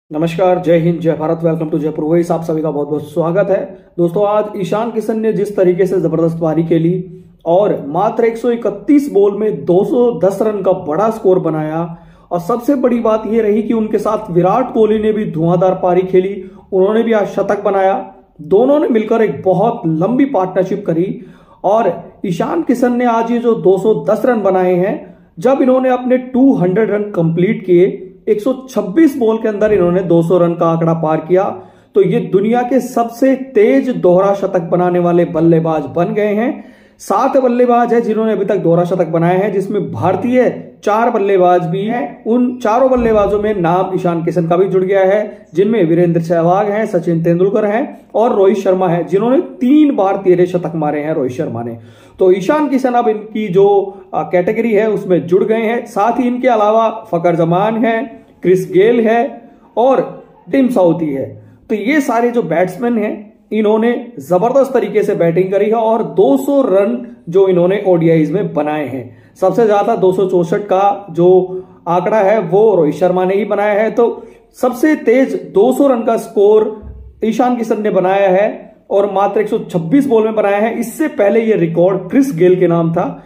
नमस्कार, जय हिंद, जय Bharat. Welcome to Jaipur voice. आप सभी का बहुत बहुत स्वागत है। दोस्तों, आज ईशान किशन ने जिस तरीके से जबरदस्त पारी खेली और मात्र 131 बॉल में 210 रन का बड़ा स्कोर बनाया, और सबसे बड़ी बात यह रही कि उनके साथ विराट कोहली ने भी धुआंधार पारी खेली। उन्होंने भी आज शतक बनाया। दोनों ने मिलकर एक बहुत लंबी पार्टनरशिप करी और ईशान किशन ने आज ये जो 210 रन बनाए हैं, जब इन्होंने अपने 200 रन कंप्लीट किए, 126 बॉल के अंदर इन्होंने 200 रन का आंकड़ा पार किया, तो ये दुनिया के सबसे तेज दोहरा शतक बनाने वाले बल्लेबाज बन गए हैं। 7 बल्लेबाज है जिन्होंने अभी तक दोहरा शतक बनाए हैं, जिसमें भारतीय 4 बल्लेबाज भी हैं। उन चारों बल्लेबाजों में नाम ईशान किशन का भी जुड़ गया है, जिनमें वीरेंद्र सहवाग हैं, सचिन तेंदुलकर हैं और रोहित शर्मा है, जिन्होंने 3 बार तिहरे शतक मारे हैं रोहित शर्मा ने। तो ईशान किशन अब इनकी जो कैटेगरी है उसमें जुड़ गए हैं। साथ ही इनके अलावा फकर जमान है, क्रिस गेल है और टिम साउथी है। तो ये सारे जो बैट्समैन हैं, इन्होंने जबरदस्त तरीके से बैटिंग करी है और 200 रन जो इन्होंने ओडीआईज में बनाए हैं। सबसे ज्यादा 264 का जो आंकड़ा है वो रोहित शर्मा ने ही बनाया है। तो सबसे तेज 200 रन का स्कोर ईशान किशन ने बनाया है और मात्र 126 बॉल में बनाया है। इससे पहले ये रिकॉर्ड क्रिस गेल के नाम था।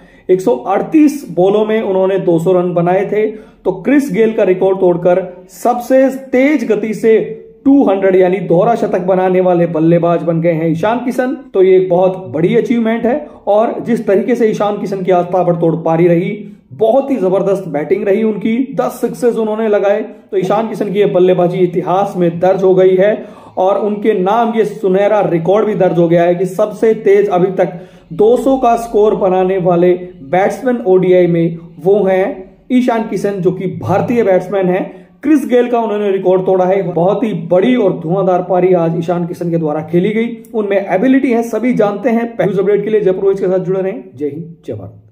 138 बॉलों में उन्होंने 200 रन बनाए थे। तो क्रिस गेल का रिकॉर्ड तोड़कर सबसे तेज गति से 200 यानी दोहरा शतक बनाने वाले बल्लेबाज बन गए हैं ईशान किशन। तो ये एक बहुत बड़ी अचीवमेंट है और जिस तरीके से ईशान किशन की आज ताबड़तोड़ पारी रही, बहुत ही जबरदस्त बैटिंग रही उनकी, 10 सिक्सेस उन्होंने लगाए। तो ईशान किशन की ये बल्लेबाजी इतिहास में दर्ज हो गई है और उनके नाम ये सुनहरा रिकॉर्ड भी दर्ज हो गया है कि सबसे तेज अभी तक 200 का स्कोर बनाने वाले बैट्समैन ओडीआई में वो हैं ईशान किशन, जो कि भारतीय बैट्समैन हैं। क्रिस गेल का उन्होंने रिकॉर्ड तोड़ा है। बहुत ही बड़ी और धुआंधार पारी आज ईशान किशन के द्वारा खेली गई। उनमें एबिलिटी है, सभी जानते हैं। न्यूज अपडेट के लिए जयपुर वॉइस के साथ जुड़े रहें। जय हिंद, जय भारत।